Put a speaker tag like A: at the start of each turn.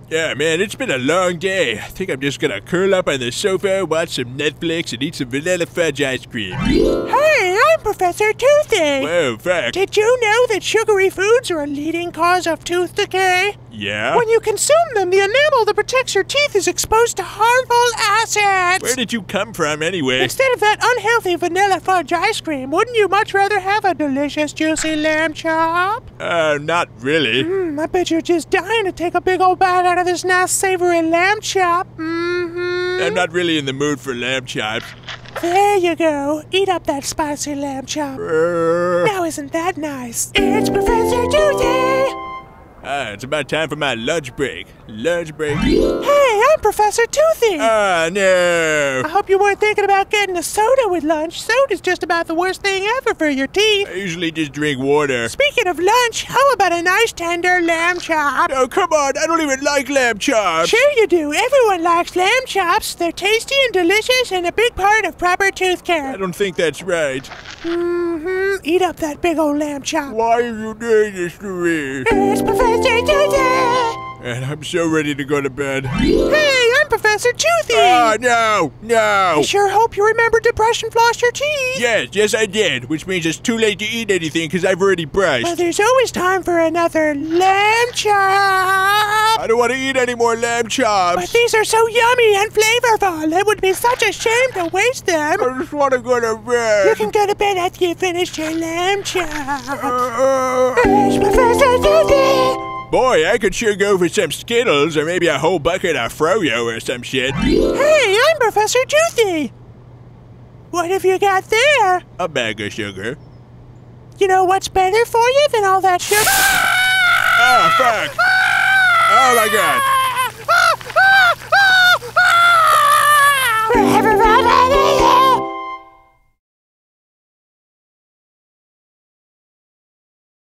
A: Yeah, man, it's been a long day. I think I'm just gonna curl up on the sofa, watch some Netflix, and eat some vanilla fudge ice cream.
B: Hey, I'm Professor Toothy.
A: Whoa, fuck.
B: Did you know that sugary foods are a leading cause of tooth decay?
A: Yeah?
B: When you consume them, the enamel that protects your teeth is exposed to harmful acids.
A: Where did you come from, anyway?
B: Instead of that unhealthy vanilla fudge ice cream, wouldn't you much rather have a delicious, juicy lamb chop?
A: Not really.
B: I bet you're just dying to take a big old bite out of this nice, savory lamb chop.
A: I'm not really in the mood for lamb chops.
B: There you go. Eat up that spicy lamb chop. Now isn't that nice? It's Professor Toothy!
A: It's about time for my lunch break. Lunch break.
B: Hey, I'm Professor Toothy!
A: No!
B: I hope you weren't thinking about getting a soda with lunch. Soda's just about the worst thing ever for your teeth.
A: I usually just drink water.
B: Speaking of lunch, how about a nice tender lamb chop?
A: Oh, come on, I don't even like lamb chops.
B: Sure you do. Everyone likes lamb chops. They're tasty and delicious and a big part of proper tooth care.
A: I don't think that's right.
B: Eat up that big old lamb chop.
A: Why are you doing this to me?
B: It's Professor Toothy!
A: And I'm so ready to go to bed.
B: Hey, I'm Professor Toothy!
A: No!
B: I sure hope you remembered to brush and floss your teeth.
A: Yes, I did. Which means it's too late to eat anything because I've already brushed.
B: Well, there's always time for another lamb chop.
A: I don't want to eat any more lamb chops.
B: But these are so yummy and flavorful. It would be such a shame to waste them.
A: I just want to go to bed.
B: You can go to bed after you finish your lamb chop. It's Professor Toothy!
A: Boy, I could sure go for some Skittles or maybe a whole bucket of Froyo or some shit.
B: Hey, I'm Professor Toothy! What have you got there?
A: A bag of sugar.
B: You know what's better for you than all that sugar?
A: Oh, fuck. Oh, my God.